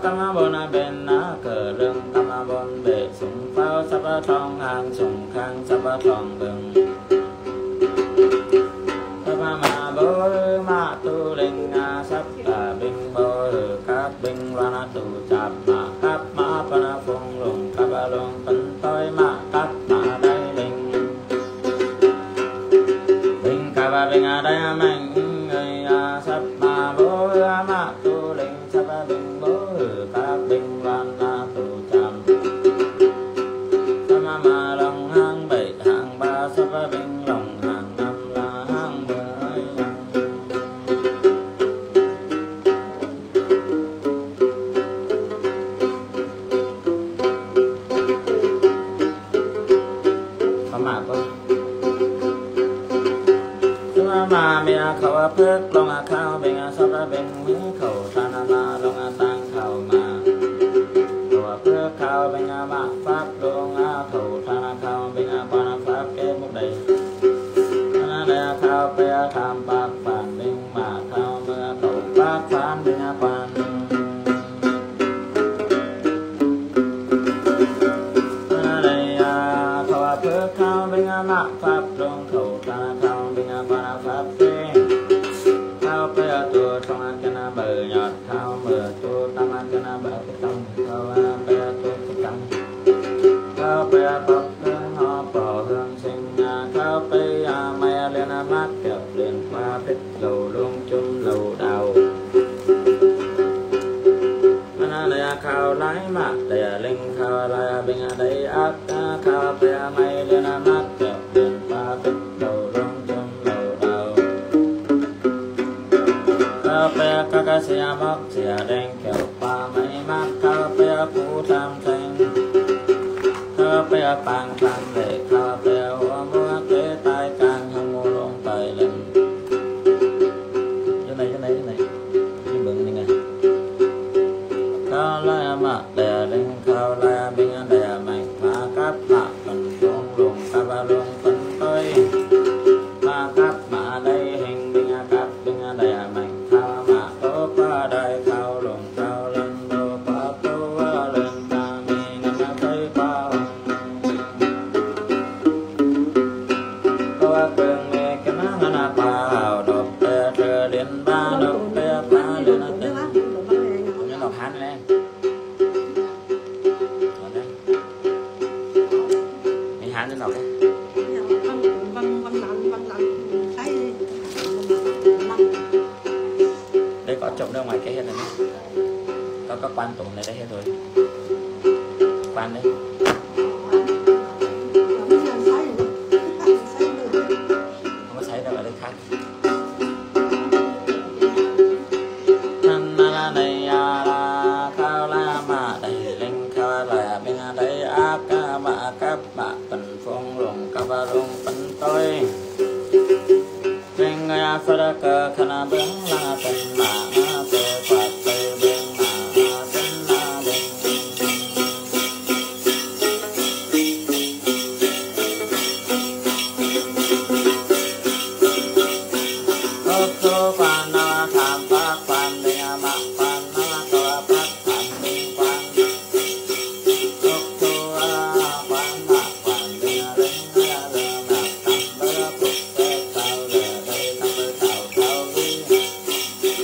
cam bồn bên cờ rừng cam bồn bể súng pháo sắp thong hàng súng khang sắp thong bừng mà bối mà tu linh sắp binh bối các binh loan tu chạp mà các mã pana phong lùng các lùng tấn tối mà các mã đây linh binh các binh đây mạnh người sắp mà bối mà tu linh sắp binh bối các binh loan tu chạp sắp mà lòng hàng bảy hàng ba sắp binh lòng hàng năm là hàng mười mà mi khẩu phước long khao bình sắp bình mỹ khẩu san na long tăng khẩu mà khẩu phước khao bình mạ pháp long khẩu san khao bình quan pháp kế mục đầy na khao pe tham bạc phản bình mà khao mưa khẩu bác phán bình quan đây khẩu phước khao bình mạ pháp long khẩu san khao bình quan pháp khao pe tu trong căn bờ nhọt khao mưa tu tam căn bờ trong khao pe tu trong khao pe bọc họ bỏ hương sinh khao pe mẹ lên mắt kẹp lên qua phết lầu luôn chung lầu đầu đây khao lái mạ đây linh khao lại bình đây ác khao pe mẹ lên mắt kẹp lên qua phết lầu luôn chung lầu đầu khao pe các xe móc xe đen kẹp qua mấy mắt khao pe phú tham thành khao pe bằng thành để khao pe hoa mua kế tai càng hăng mua luôn tài lên cái này cái bừng này nè khao lại mà để linh khao lại bình để mạnh mà cắt mà phần luôn luôn cắt luôn phần tôi mà cắt mà đây hình bình cắt bình để mạnh khao mà tốt qua đây khao luôn khao lên đô qua tô lên ta mình ngắm thấy bao có cường nghe cái nó là bao đột pe trời đến ba đột pe ba lên nó đến nó đọc hát lên mình hát lên đọc đấy đây có trộm ra ngoài cái hết rồi nhé có quan tụng này đây hết rồi quan đấy không có thấy đâu ở đây khác này khao la mà đầy linh khao là bên đây ác mà các bạn phần phong lùng các bạn lùng phần tôi bên người phật cơ khana bướng là tình mà phật phật bên mà tình là bên tô quan tham pháp quan địa mạ quan tô pháp tham minh quan tô quan mạ quan địa linh mạ tam bơ phục tê cao lệ đây tam bơ thảo thảo vi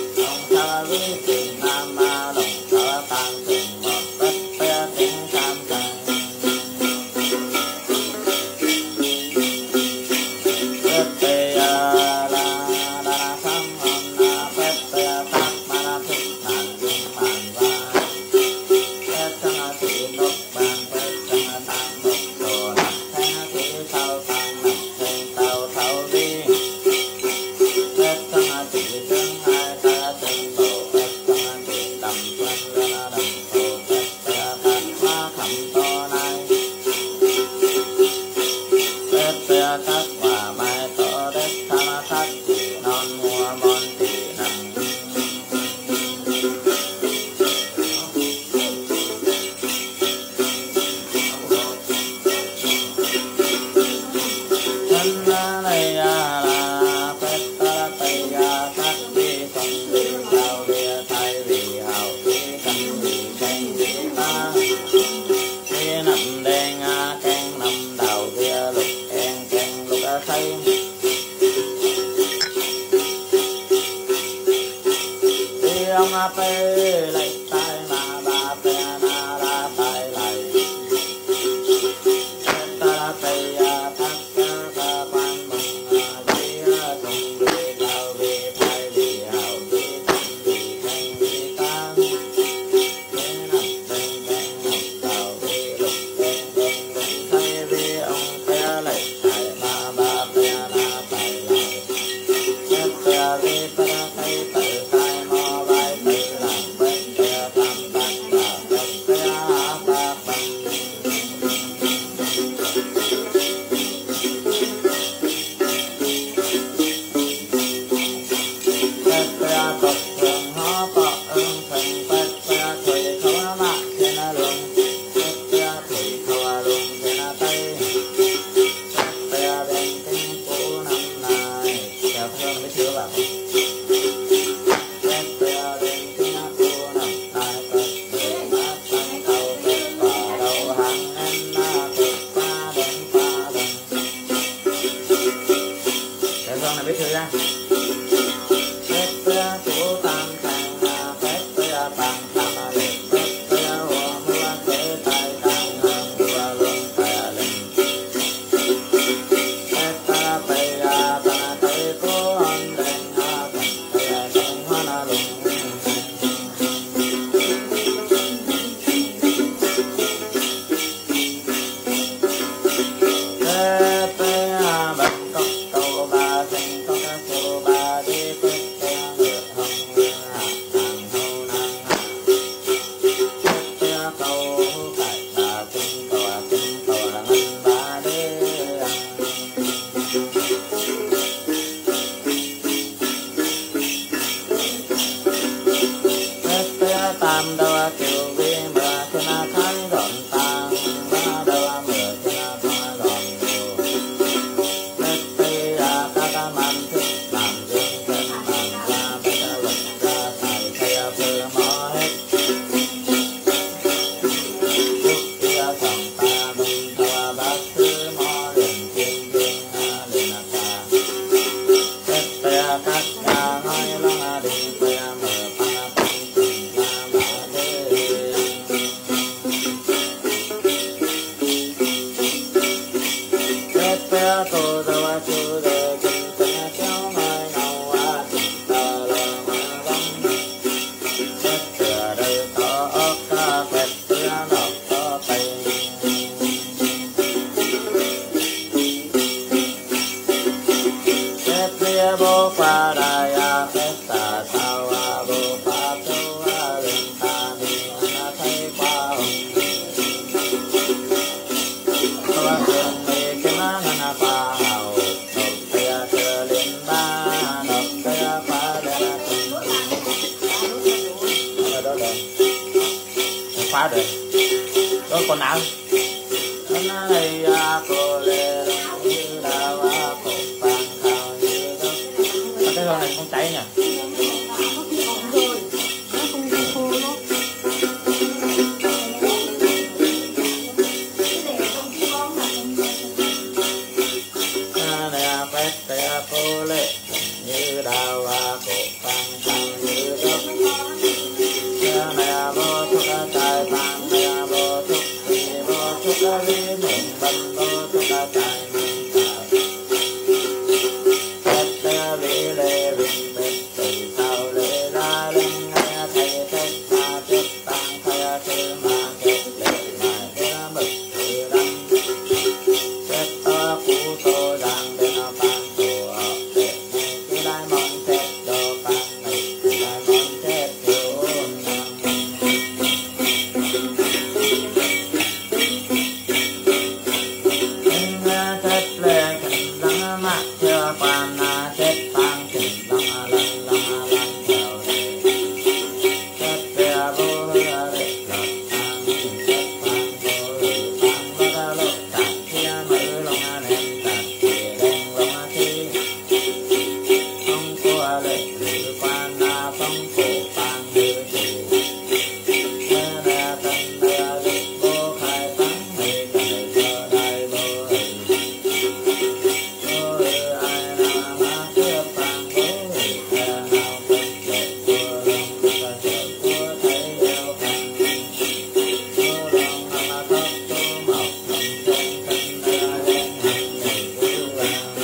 tam đô kiều vi mưa khi na thái gọn tang ba đô mưa khi na thái gọn mưa tết tây ra ta man thích làm dương tên làm ra bây giờ lục ra thầy thầy phơi mỏ hết chúc kia sòng ta bưng thua bát thứ mỏ liền thiên thiên liền ta tết tây các nhà nói long đi quê mưa pa pang tình ra mà đi tết tây cô dâu chú đề kinh tế kéo mai nào á tình ta lo mà vắng tết tây đây có ốc ca quẹt tây đọc có tây tết tây bố qua đại à tết ta sao à bố pa châu à lên ta đi na thấy qua hồng qua trường mê cái má na pa hào nộp tây chờ lên ba nộp tây phá lên tình ở đó rồi phá được đó còn nào nó đây à cô lê như đào à cổ vàng khao như đó cái con này không cháy nhỉ nè bét tè cô lê như đào à cổ vàng khao như đó nè vô thuốc trái vàng nè vô thuốc thì vô thuốc đi mình bắn vô thuốc trái mình tết tè vì lê bình tết từ sau lê ra lên nghe thầy tết mà tết tăng thầy thư mà tết lê mà tết mực từ đăng tết to phú tô rằng bên nó ban tổ hợp tết này cứ lại mong tết đồ ban này cứ lại mong tết thiếu nắng tết lê kinh đăng mát chưa quan tết tăng kinh đăng lăng lăng lăng theo lê tết lê vô lê lọt tăng tết tăng vô lê tăng vô ra lột tạc kia mơ lòng nền tạc kia đen lòng thi phong qua lệ từ quan phong cổ tăng như thì lê lê tân lê lê vô khai tăng mê cây cho đại vô hình ôi ai nào mà chưa phang bối kẻ nào không lệ của lòng và chờ của thấy đeo khăn của lòng mà tóc tô mọc lòng trên thân đa đen hành ngày ưu vàng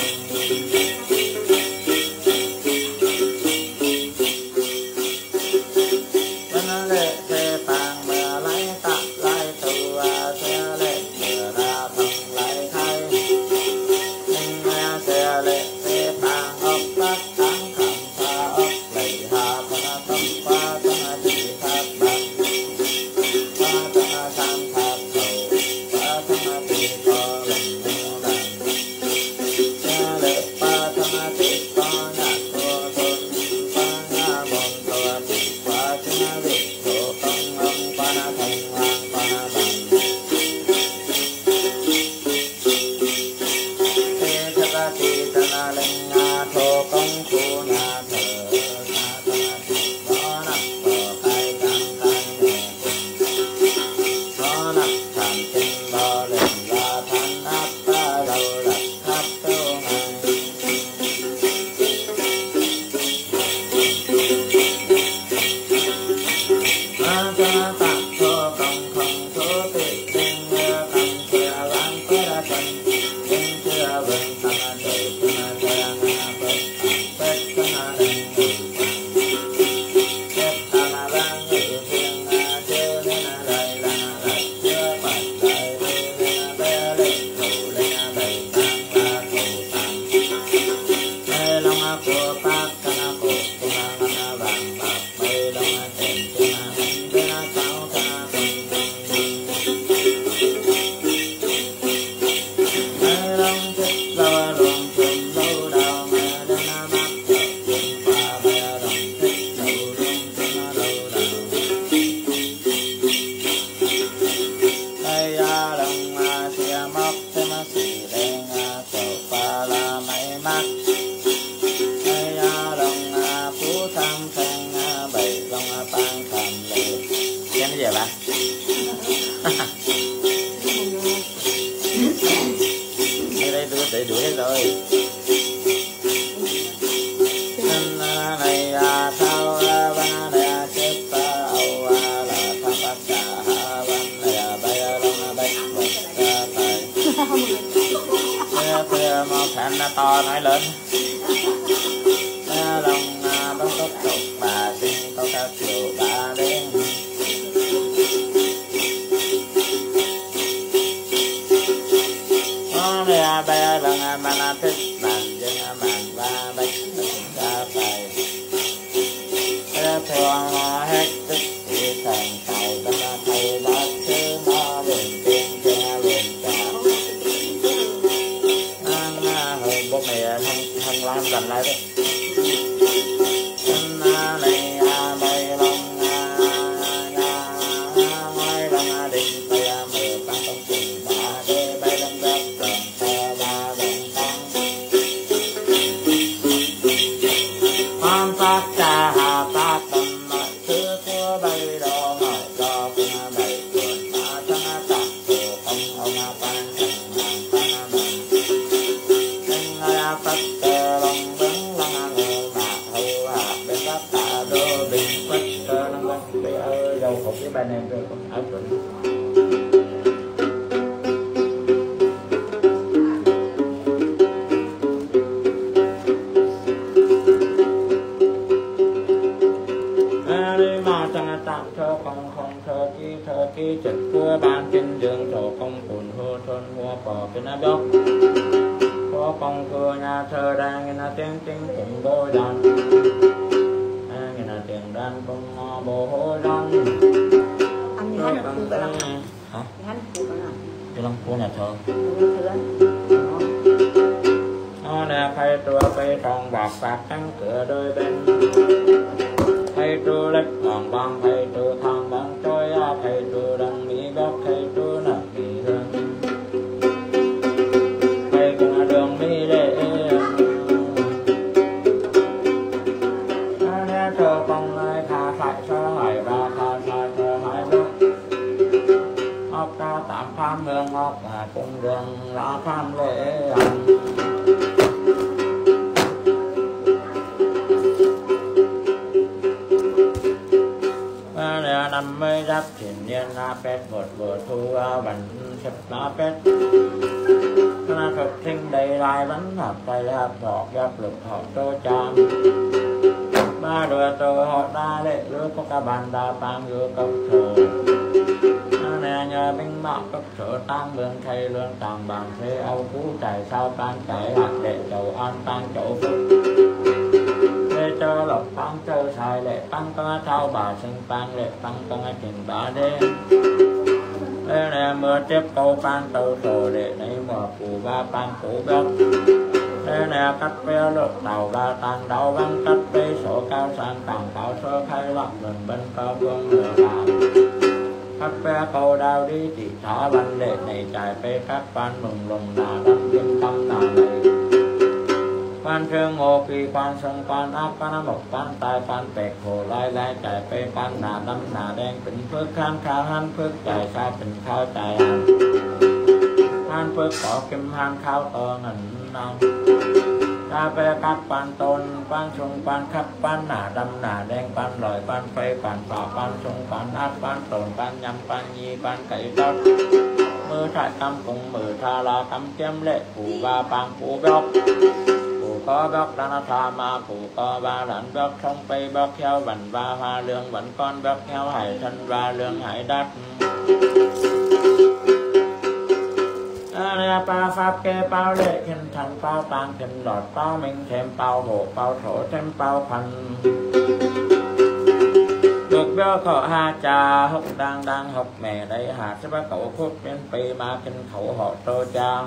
vẫn lệ xe phang mưa lấy tặng lại tù xe lệ mưa ra thông lại khai nhưng nghe xe lệ xe phang ốc tắt tháng khẳng xa ốc lầy hà thân tâm qua thân chỉ tháp bằng qua thân sam tháp cầu qua thân tì có lòng nêu đàn xe lệ qua thân tì có nhạc thua thôn qua nhà bồn thua tì qua chân vị thổ phong gì bà đây tôi tự đuổi hết rồi này sao ba này chết âu là tham bát cả ban này bay long bay tay mà khán to nói lớn lòng bóng tóc tục bà sinh câu ca chiều bà đến này bay lần mà thích bàn dân bàn ba bách ra phải thường hết tức thì thành tài tâm thầy bác sư nó liền tiên trên liền trà hơi bố mẹ thằng làm dần lại đấy này bay long ngoài long đình tay mở tăng công trình ba đê bay lâm rắp rầm xe ba đồng tăng quan sát cha hà ta tâm mọi thứ của bay đó mọi do cũng bay tuần ta chẳng tạc của ông ban thành hàng ta mình anh là phật tờ lòng đứng lăng ngờ mà hầu hạ bên các tạ đô bình phật tờ lăng lăng bây ơi đầu khổ với ba em rồi con áo chuẩn tạm thơ công không thơ ký trực của ban kinh dương thổ công phùn hô thôn hoa bò cái ná bốc có công thưa nhà thơ đang nghe na tiếng tiếng cùng đôi đàn nghe na tiếng đàn công bồ hô đàn anh như hát được hả? Hát được hả? cái lăng của nhà thơ nó nè phay tua phay tròn bạc bạc cánh cửa đôi bên phay tua lách lòng băng phay tua thang băng trôi phay tua đằng mỹ góc phay tua nợ kỳ hơn phay cùng đường mỹ lệ nè thơ công ơi thà phải sơ hỏi và thà sai thơ hỏi bước học ta tạm tham hương học cùng đường lá tham lễ năm mươi giáp thìn niên na pet một bữa thu bẩn sập na pet na thực sinh đầy lại vẫn hợp tay hợp thọ gặp lực họ tô trang ba đôi tô họ đa lệ lứa có cả bàn đa bang lứa cấp thổ nè nhờ binh mạo cấp sở tăng lương thay lương tàng bằng thế âu cú trải sao tan chảy hạt để dầu an tăng chỗ phúc lệ cho lộc tăng chơi xài lệ tăng có thao bà sinh tăng lệ tăng có ngay trình bà đêm đây nè mưa tiếp câu pan từ sổ để lấy mùa phù ba pan cũ gốc đây nè cắt ve lợn tàu ba tăng đau văng cắt ve sổ cao sang tàng cao sơ khai lọc mình bên cao vương lửa bà cắt ve câu đào đi chỉ thả văn lệ này trải ve cắt pan mừng lùng là đắp kim tâm là này quan thương ngô kỳ quan sân quan ác quan mộc quan tài quan bẹt hồ lai lai chạy pe quan nà đâm nà đen tỉnh phước khang khao han phước chạy sao tỉnh khao chạy han phước có kim han khao to ngẩn nong ta pe các quan tôn quan sung quan khắp quan nà đâm nà đen quan lời quan phê quan phò quan sung quan ác quan tồn quan nhâm quan nhi quan cậy tốt mưa trại tâm cùng mưa tha la tâm chém lệ phù ba ban phù gốc có bóc đa tha ma phụ có ba lãnh bóc không pây bóc theo vần ba hoa lương vẫn con bóc theo hải thân ba lương hải đắt pa pháp kê bao lệ kinh thành bao tàng kinh lọt bao minh thêm bao hộ bao thổ thêm bao phần được béo khổ ha cha hốc đang học mẹ đây hạt sẽ bắt cậu phút bên pi ma kinh khẩu họ tô cha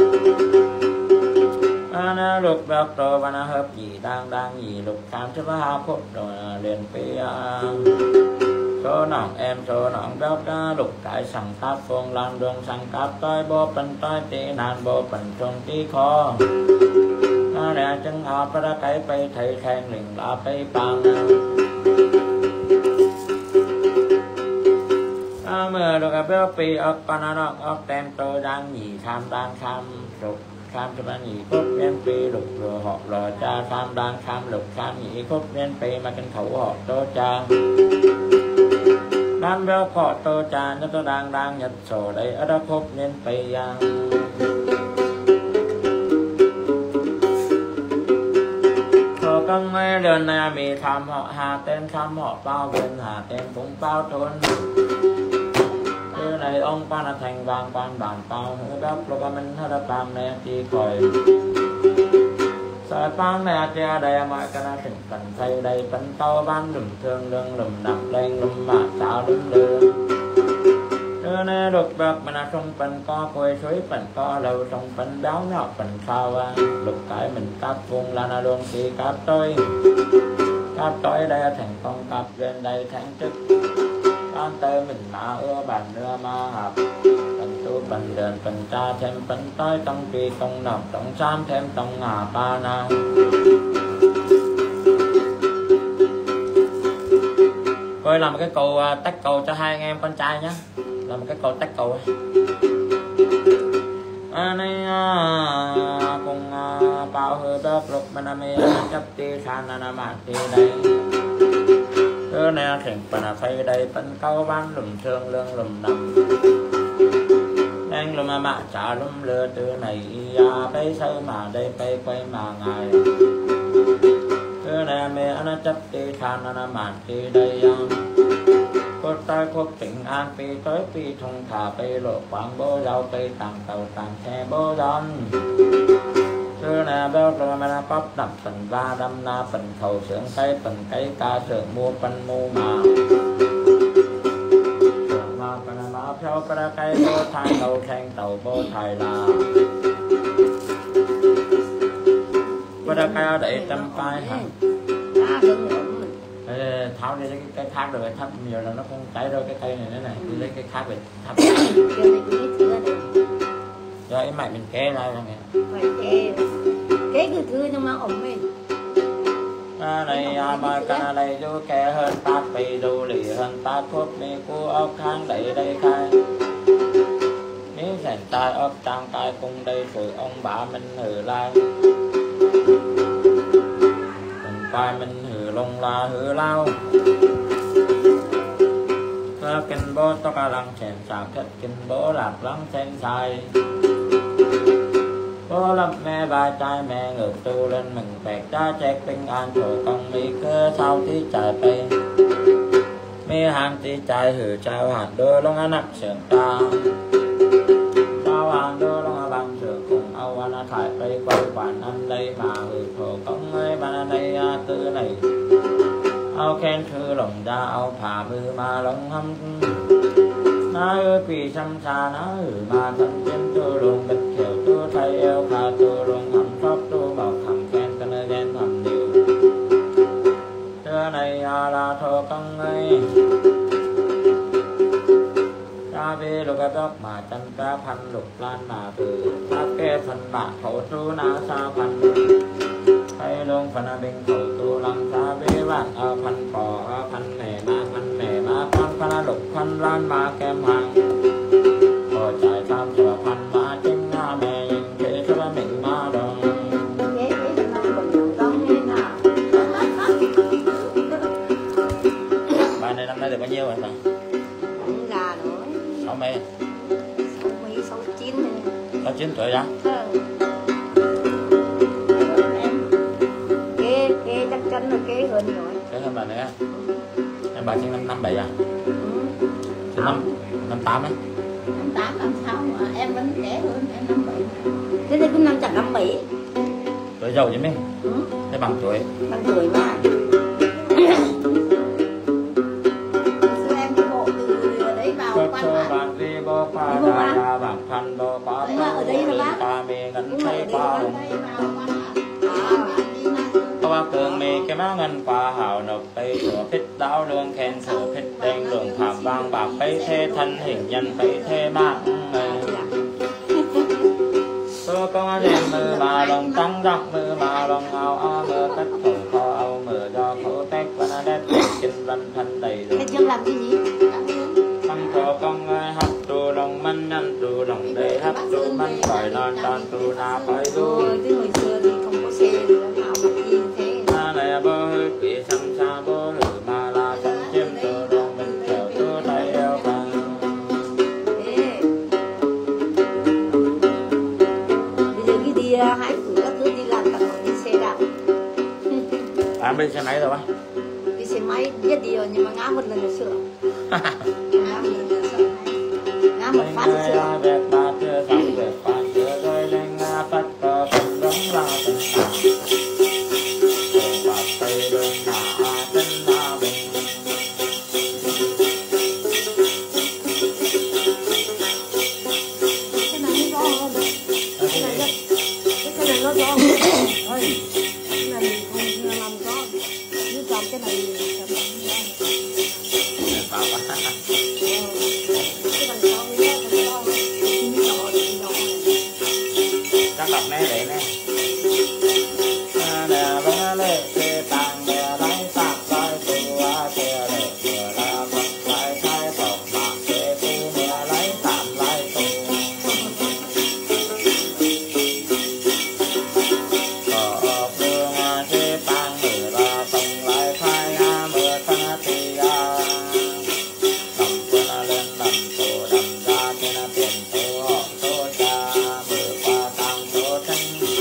na lục bạc đồ và na hợp gì đang gì lục tham chấp ha phút rồi liền pi số nòng em số nòng béo ca lục cái sằng cáp phong lan đường sằng cáp toi bô phần toi tê nan bô phần trôn tí khó na nè chân họ ra cái bay thầy khen liền đã bay bằng béo pi ốc con nó ốc tem tôi đang nhỉ tham đang tham lục tham cho bạn nhỉ cốt viên pi lục rồi họ lò cha tham đang tham lục tham nhỉ cốt viên pi mà trên khẩu họ tôi cha đang béo họ tôi cha nó tôi đang nhật sổ đây ở đó cốt viên pi con nghe lần này mình tham họ hà tên tham họ bao bên hà tên cũng bao thôn cái này ông quan là thành vàng quan bản bao hơi bắp lo mình hơi đắp bám này chỉ khỏi sợi bám này chia đây mọi cái là tỉnh tận thay đây tận tao ban lùm thương lương lùm nặng lên lùm bạc tạo lùm lương đưa này được bạc mà là trong phần co quay suối phần co lâu trong phần béo nhỏ phần sao lục cái mình cáp vùng là luôn thì cáp tôi đây thành công cáp lên đây thành chức con tơ mình mà ưa bàn nữa mà hợp phần tu phần đền phần cha thêm phần tới trong kỳ công nọc trong sam thêm trong ngà ba na coi làm cái cầu tách cầu cho hai anh em con trai nhé, làm cái cầu tách cầu anh ấy cùng bao hơi bớt lục bên anh chấp ti san anh mà ti đây cứ nè thỉnh phần phây đây phần câu ban lùm thương lương lùm nằm đang lùm mà trả lùm lừa từ này bây sơ mà đây bay quay mà ngài cứ nè mẹ anh chấp ti san anh mà ti đây cốt tai cốt tỉnh an pi tới pi thùng thả pi lộ quảng bố rau pi tàng tàu tàng xe bố đón xưa nè béo rồi mà nó bắp đập phần va đâm na phần khẩu sướng cây phần cây ca sướng mua phân mua mà sướng mà phần mà theo phần cây bố thai đầu khen tàu bố thai là phần cây để trăm tay hả tháo đi cái khác rồi thắp nhiều là nó không cháy đâu cái cây này này đi lấy cái khác về thắp cho ấy mày mình kê lại rồi nè cái cứ thưa nhưng mà ổn mình này mà cái này vô kê hơn ta bị đồ lì hơn ta thuốc mi của ốc kháng đẩy đây khai nếu thành tai ốc trang cai cùng đây sự ông bà mình hử lại vai mình hử lông la hử lao kinh bố tóc lăng chèn sạc thất kinh bố lạc lăng sen sai bố lập mẹ ba trai mẹ ngược tu lên mình bẹt cha chẹt tinh an rồi con mi cơ sau tí chạy bay mi hàng tí chạy hử trao hạt đôi lông nặng sườn ta trao hàng đôi lông bằng sườn cùng âu anh thải bay quay quản anh đây mà hử thổ công ơi bà đây tư này áo khen thư lòng ra áo phà mưa mà lòng hâm ná ơi quỳ xăm xa ná mà thân trên tôi luôn bật kiểu tôi thay eo khá tôi luôn hầm pháp tôi bảo thầm khen thân ơi ghen thầm điều trưa này là thô công ơi ra về lục góc mà chân ca phân lục lan mà từ ta kê phần bạc khẩu chú ná xa phân hay luôn phần bên khẩu tu lăng xa bế bạn phần cỏ phần nẻ mà phần lục phần lan mà kem hàng rồi chạy tham cho phần mà chính mẹ nhìn thế cho mình mà đồng bạn này năm nay được bao nhiêu rồi hả? Già nữa 60 69 69 tuổi đó. Chắc chắn là kế hơn rồi. Kế hơn bà nữa. Em bà sinh năm 57 à? Sinh năm 58 ấy. 58 làm sao mà em vẫn trẻ hơn em 57. Thế thì cũng chẳng 57. Tuổi giàu chứ mình. Thế bằng tuổi. Bằng tuổi mà. Xưa em đi bộ từ đấy vào quan bản. Bạn đi bộ qua đà bạc thân bộ qua ở đây là bác. ta mê ngân thấy qua qua cường mê cái má ngân qua hào nộp tây sửa phích đáo lương khen sửa phích đen đường thảm vang bạc bấy thê thân hình nhân bấy thê mạng tôi có đèn mưa mà lòng trắng rộng mưa mà lòng ao mưa tất thủ kho ao mưa do khổ tách và đẹp kinh văn thân đầy đường Cái chương làm cái gì? tăng thọ công hát non tròn tu na phải du chứ hồi xưa thì không có xe thì làm nào mà đi thế. na này bơ hư quỷ sam sa bơ hư ma la sam chiêm tu đông minh theo tu tay eo bằng. Thế bây giờ cái đi hái cửa cứ đi làm tận đi xe đạp. À bên xe máy rồi á? Đi xe máy biết đi rồi nhưng mà ngã một lần là sửa. Ngã một lần là sửa. Ngã một phát là sửa. Việc ba chưa xong việc ba chưa rơi lên ngã phát có phần đống la tình hạ. Bạc tây đơn hạ chân la bình. Cái này nó rõ hơn đấy. Cái này nó rõ hơn. Ôi, cái này mình không làm rõ. Như chọn cái này chọn cái này. Cái chắc đọc nè để nè nè vẫn lệ kê tàng nè lấy sạc vai tu á kê lệ kê la phật lại khai phật bạc kê tu nè lấy tạm lại tu có phương kê tàng nè la phật lại khai mưa thân thì đầm quân lên đầm tu đầm ra trên tiền tu họ tu cha mưa qua tăng tu thân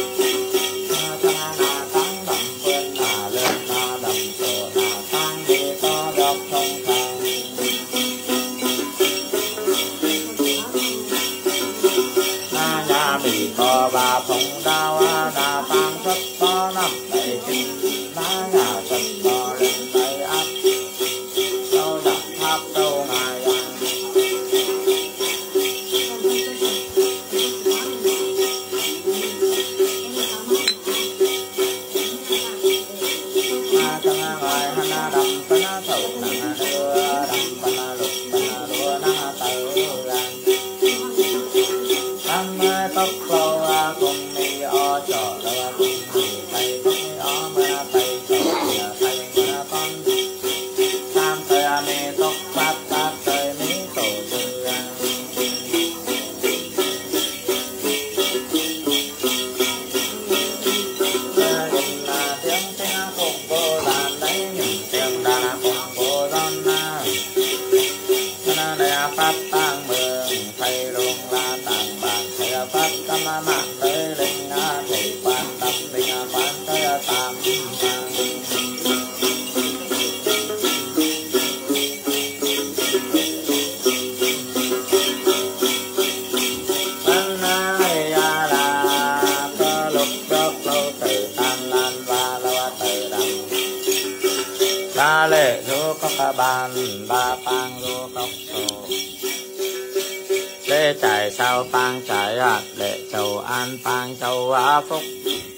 có ba phong đao đa tăng rất có năm đầy kinh lá nhà rất có lên tay áp đâu đặt tháp đâu ngài trong ngoài hana đầm pana thầu nang đưa đầm pana lục pana đua nang tàu gan tóc lâu cùng đi o trò đâu cùng đi thầy tóc o mà thầy trò thầy mà con tam thời mê tóc phát phát thời mỹ tổ tư nhìn là tiếng tiếng cùng vô đàn đấy nhìn tiếng đàn cùng vô đòn na này phát tăng mừng thầy luôn là tàng bàn thầy phát tâm mạng tới linh thầy quan tâm linh quan tới tam là cơ lục đốc lâu từ tan lan và lâu từ đầm đa lệ du có cả bàn ba pang du cốc sổ lễ trải sao pang trải lệ châu an pang châu á phúc